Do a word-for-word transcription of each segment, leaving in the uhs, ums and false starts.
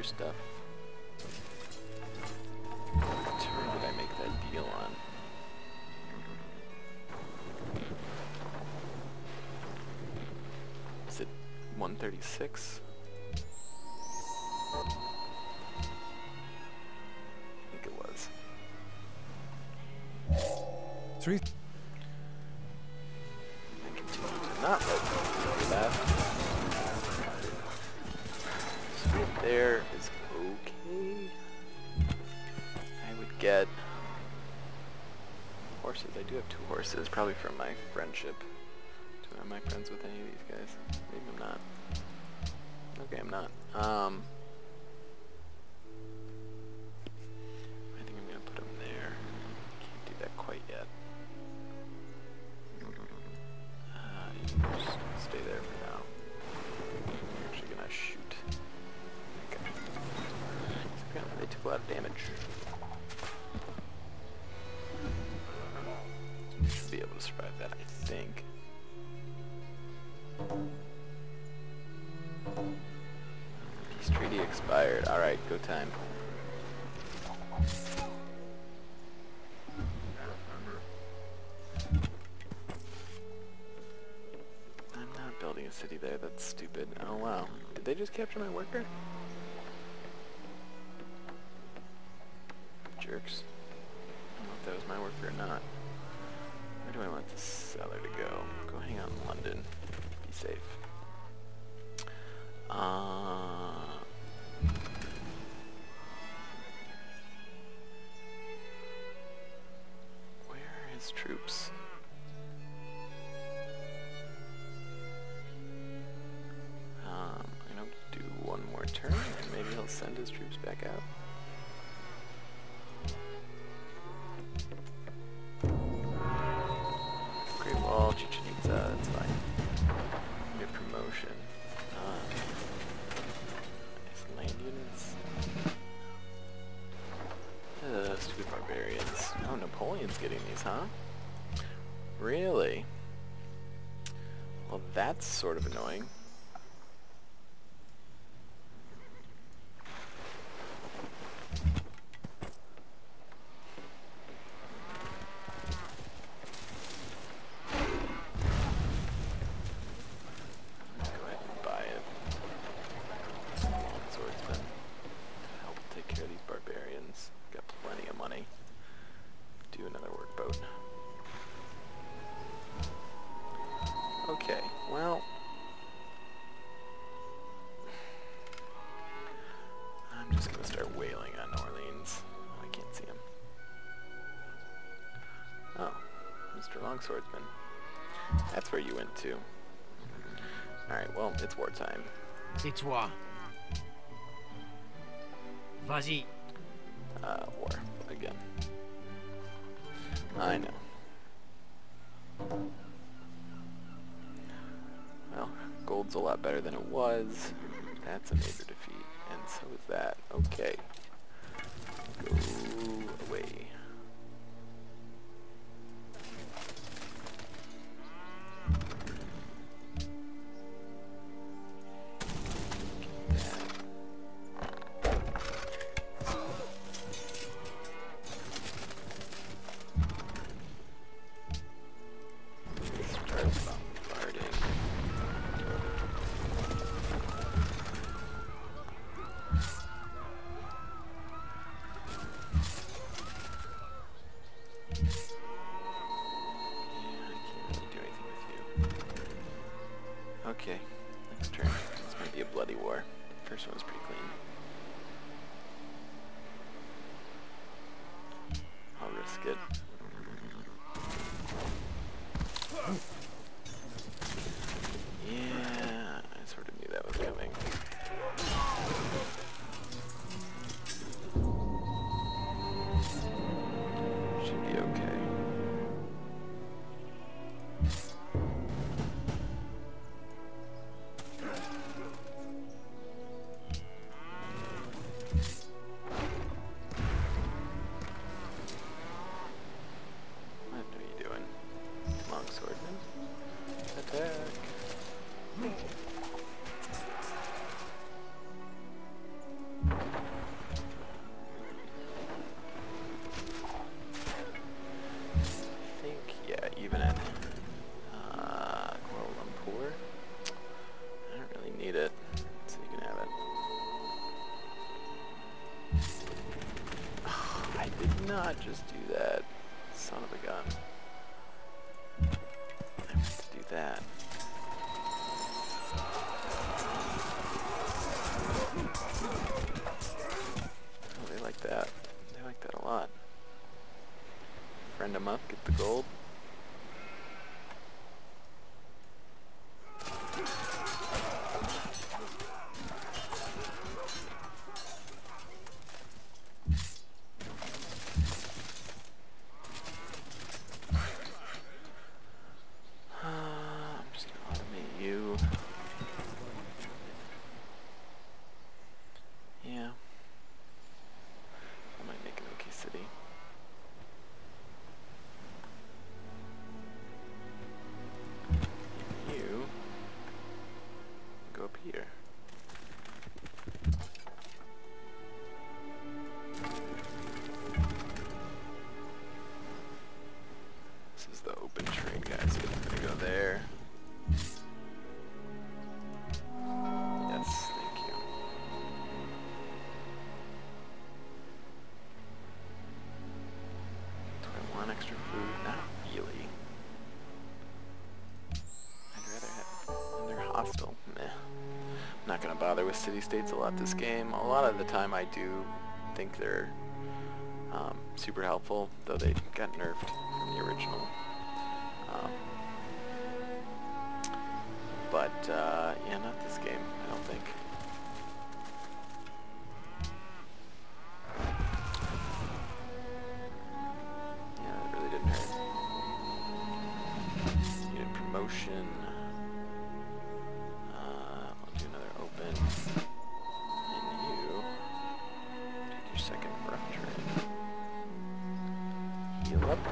stuff. What turn did I make that deal on? Is it one thirty-six? I think it was. Three. I continue to not let them do that. So right there is okay. I would get horses. I do have two horses, probably from my friendship. Do am I friends with any of these guys? Maybe I'm not. Okay, I'm not. Um, I think I'm gonna put them there. Can't do that quite yet. Uh, you can just stay there for now. I'm actually gonna shoot. Okay. Apparently they took a lot of damage. Should be able to survive that, I think. Peace treaty expired. Alright, go time. I'm not building a city there, that's stupid. Oh wow. Did they just capture my worker? Jerks. I don't know if that was my worker or not. Where do I want the seller to go? Go hang out in London. Be safe. Uh, where are his troops? Um, I'm gonna do one more turn and maybe he'll send his troops back out. Great Wall, Chichen Itza, that's fine. Good promotion. Uh, nice land units. Uh, stupid barbarians. Oh, Napoleon's getting these, huh? Really? Well, that's sort of annoying. Okay, well, I'm just gonna start whaling on Orleans. Oh, I can't see him. Oh, Mister Longswordsman. That's where you went to. Alright, well, it's wartime. C'est toi. Vas-y. Uh, war. Again. I know. Well, gold's a lot better than it was. That's a major defeat, and so is that. Okay. Go away. not just do that? Son of a gun. I meant to do that. Oh, they like that. They like that a lot. Friend them up, get the gold. Not gonna bother with city-states a lot this game. A lot of the time I do think they're um, super helpful, though they got nerfed from the original. Um, but uh, yeah, not this game, I don't think. Yeah, it really didn't hurt. Unit promotion. And you take your second rough terrain. Heal up.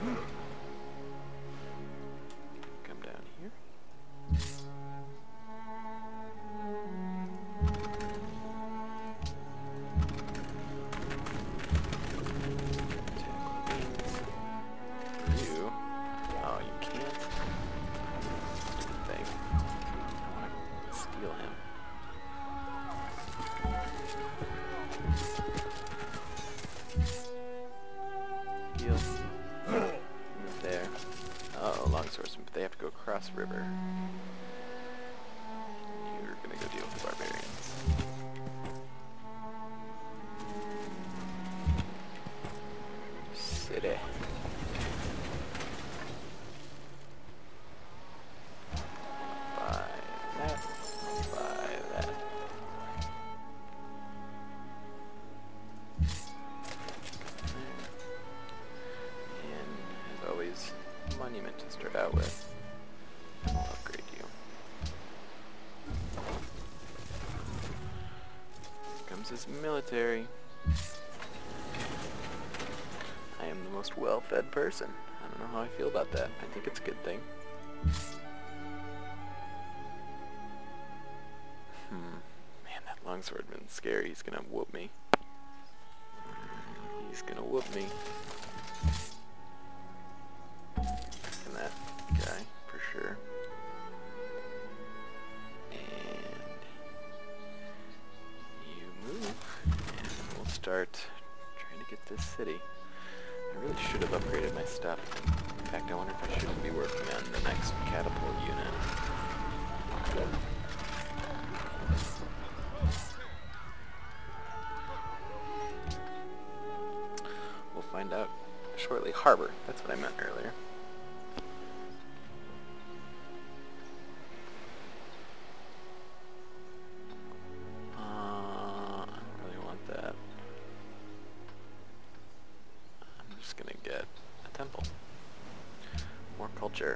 Come down here. You. Oh, you can't. Stupid thing. I want to steal him. Heal. Move there. Uh oh, long swordsman, but they have to go across the river. You're gonna go deal with the barbarians. City. Buy that. Buy that. Monument to start out with. I'll upgrade you. Here comes his military. I am the most well-fed person. I don't know how I feel about that. I think it's a good thing. Hmm. Man, that longswordman's scary. He's gonna whoop me. He's gonna whoop me. That guy for sure. And you move, and we'll start trying to get this city. I really should have upgraded my stuff. In fact, I wonder if I shouldn't be working on the next catapult unit. We'll find out shortly. Harbor, that's what I meant earlier. Culture.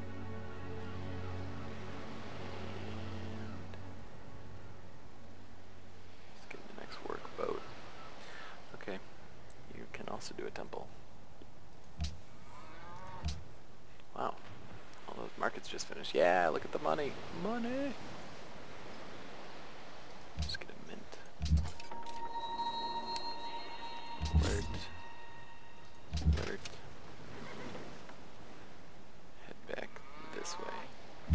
Let's get the next work boat. Okay, you can also do a temple. Wow, all those markets just finished. Yeah, look at the money. Money! Just get a mint. Alert. Alert. This way.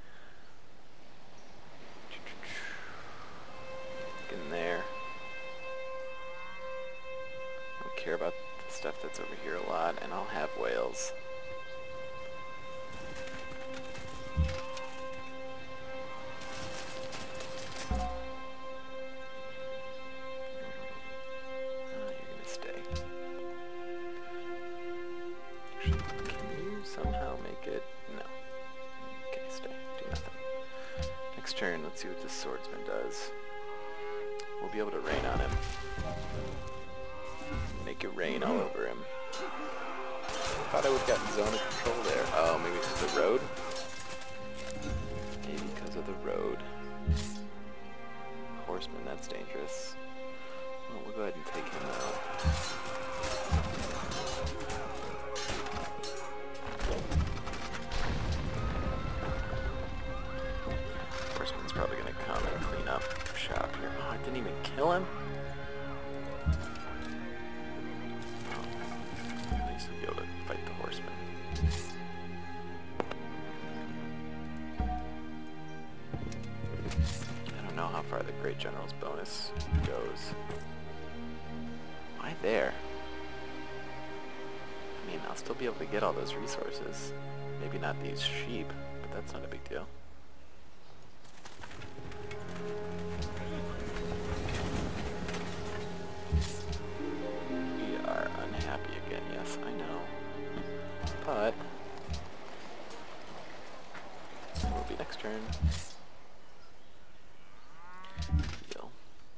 Get in there. care about the stuff that's over here a lot, and I'll have whales. Oh, you're gonna stay. Actually, can you somehow make it? No. Okay, stay. Do nothing. Next turn, let's see what this swordsman does. We'll be able to rain on him. Make it rain all over him. I thought I would have gotten zone of control there. Oh, maybe because of the road? Maybe because of the road. Horseman, that's dangerous. Well, we'll go ahead and take him out. Horseman's probably going to come and clean up shop here. Oh, I didn't even kill him? Oh, at least we'll be able to fight the horseman. I don't know how far the Great General's bonus goes. Why there? I mean, I'll still be able to get all those resources. Maybe not these sheep, but that's not a big deal. We are unhappy again, yes, I know. But it will be next turn. Heal.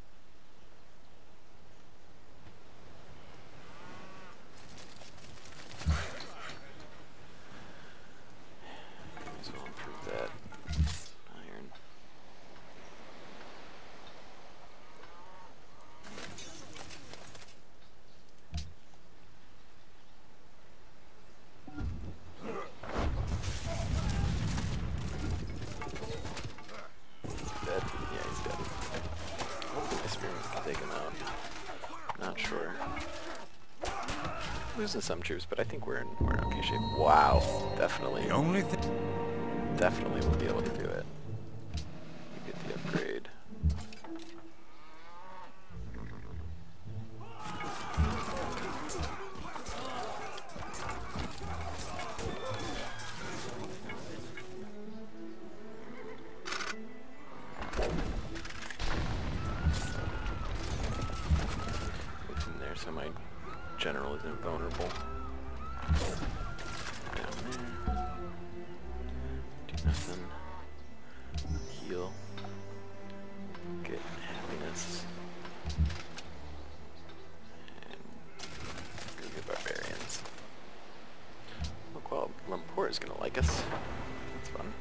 Might as well improve that iron. Dead? Yeah, he's dead. Hopefully my spearmen can take him out. Not sure. Losing some troops, but I think we're in, we're in okay shape. Wow, definitely. The only thing. Definitely will be able to do it. You get the upgrade. What's in there so my general isn't vulnerable. Down there. Do nothing. Heal. Get happiness. And really good barbarians. Look, well, Lamport is gonna like us. That's fun.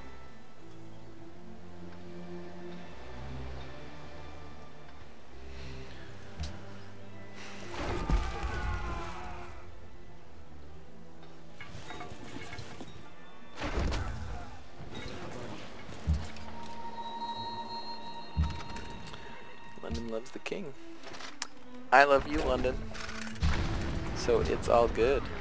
London loves the king. I love you, London. So it's all good.